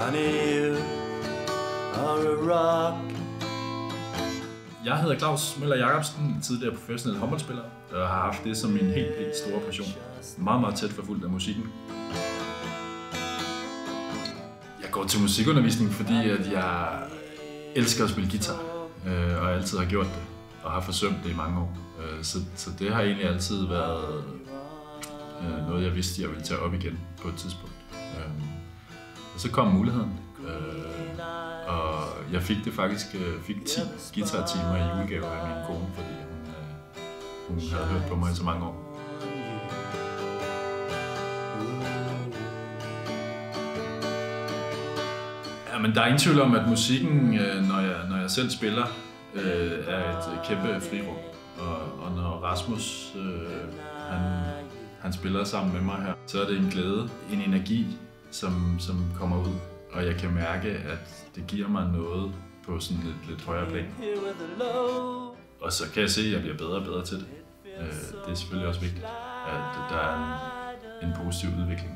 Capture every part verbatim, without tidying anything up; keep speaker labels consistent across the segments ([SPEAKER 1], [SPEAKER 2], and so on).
[SPEAKER 1] Jeg hedder Claus Møller Jacobsen, tidligere professionel håndboldspiller, og har haft det som min helt, helt store passion. Meget, meget tæt forfulgt af musikken. Jeg går til musikundervisning, fordi at jeg elsker at spille guitar, og altid har gjort det, og har forsømt det i mange år. Så, så det har egentlig altid været noget, jeg vidste, jeg ville tage op igen på et tidspunkt. Og så kom muligheden, og jeg fik det faktisk fik ti guitartimer i julegave af min kone, fordi hun, hun havde hørt på mig i så mange år. Ja, men der er ingen tvivl om, at musikken, når jeg, når jeg selv spiller, er et kæmpe frirum. Og, og når Rasmus han, han spiller sammen med mig her, så er det en glæde, en energi, som, som kommer ud. Og jeg kan mærke, at det giver mig noget på sådan lidt, lidt højere plan. Og så kan jeg se, at jeg bliver bedre og bedre til det. Det er selvfølgelig også vigtigt, at der er en, en positiv udvikling.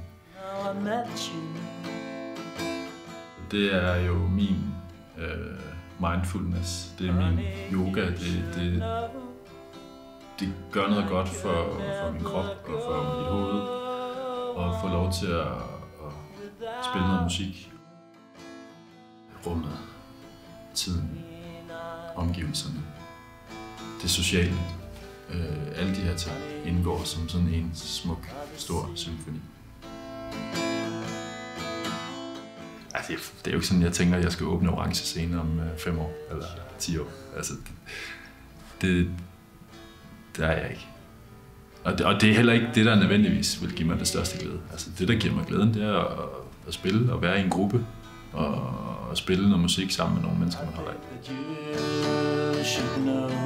[SPEAKER 1] Det er jo min øh, mindfulness, det er min yoga, det, det, det gør noget godt for, for min krop og for mit hoved, og få lov til at, at spille noget musik. Rummet, tiden, omgivelserne, det sociale, øh, alle de her ting indgår som sådan en smuk, stor symfoni. Altså, det er jo ikke sådan, jeg tænker, at jeg skal åbne Orange Scene om fem år eller ti år. Altså, det, det er jeg ikke. Og det, og det er heller ikke det, der nødvendigvis vil give mig det største glæde. Altså, det, der giver mig glæden, det er at, at spille og være i en gruppe og, og spille noget musik sammen med nogle mennesker, man holder af.